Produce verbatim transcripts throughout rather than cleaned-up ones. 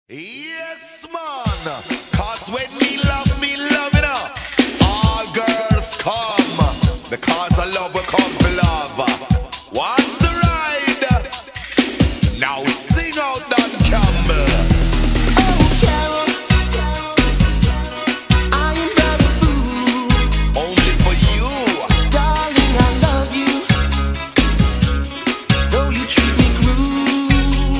Yes, man. Cause when me love, me love it up. All girls come. Because I love will come for love. What's the ride? Now sing out Don Campbell. Oh, Carol, I am not a fool. Only for you. Darling, I love you. Though you treat me cruel,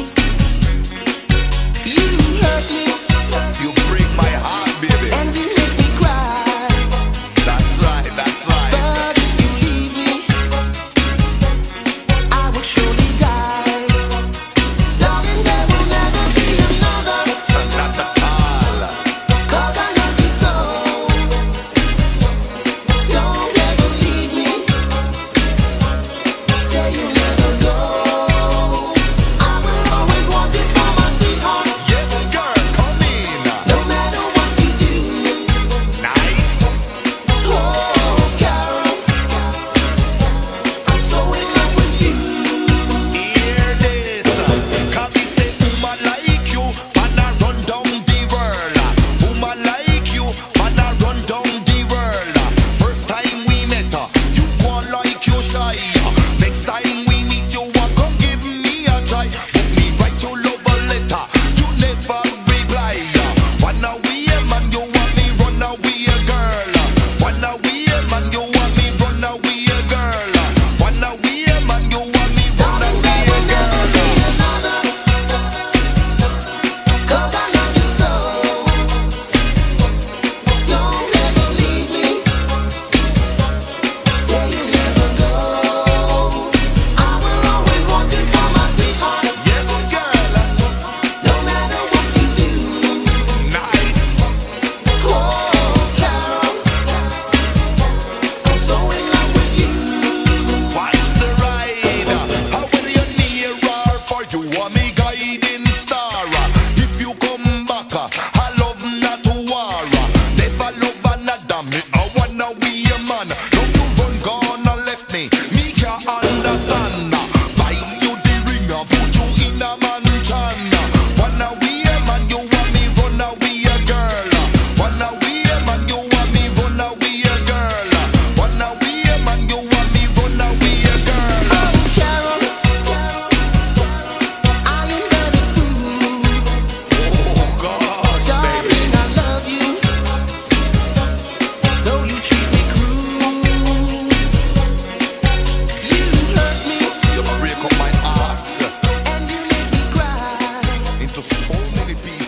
you hurt me. You break my heart, baby. And you make me cry. That's right, that's right. But if you leave me, I will surely die. Darling, there will never be another. Not at all. 'Cause I love you so. Don't ever leave me. Say you'll never go. I will always want you for my sweetheart. Yes, girl, come in. No matter what you do. Nice. Oh, Carol, I'm so in love with you. Hear this. Can we say woman like you, man I run down the world. Woman like you, man I run down the world. First time we met, uh, you go like you shy. Next time we meet you, uh, come give me a try. Put me write your love a letter, you never reply. Run away, man, you want me run away, girl. Run away, man, you want me run away, girl. Run away, man, you want me run Darling, away, there will never be girl. another. 'Cause I love you so. Don't ever leave me. Say you'll never go. I will always want you for my sweetheart. Yes, girl. No matter what you do. Nice. Oh, Carol, I'm so in love with you. Watch the ride. How will you near or for you are me guiding star? If you come back, I love not to war. Never love another me. I wanna be a man. Don't you run gone and left me. Me can't understand. Buy you the ring, put you in a mansion. Wanna be a man, you want me run away a girl. Wanna be a man, you want me run away a girl. Wanna be a man, you want me run away a girl. Oh, Carol, I am not a fool. Oh gosh, baby. Darling, I love you. Though you treat me cruel, you hurt me You break up my heart and you make me cry. into so many pieces.